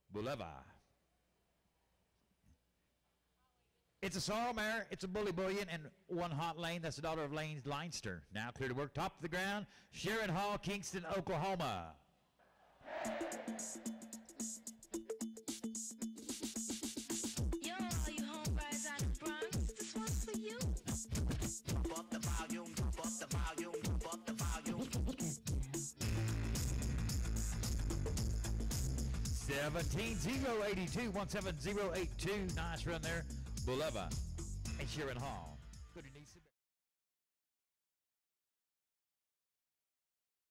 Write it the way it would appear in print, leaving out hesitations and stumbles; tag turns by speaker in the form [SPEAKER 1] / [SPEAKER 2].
[SPEAKER 1] Boulevard. It's a sorrel mare, it's a bully bullion, and one hot lane. That's the daughter of Lane Leinster. Now clear to work, top of the ground. Sharon Hall, Kingston, Oklahoma.
[SPEAKER 2] Yo, all you homeboys out of Bronx, this one's for you.
[SPEAKER 3] Pump up the volume, pump up the volume, pump up the volume.
[SPEAKER 1] 17082, 17082. Nice run there. Boulevard and Sharon Hall. Good to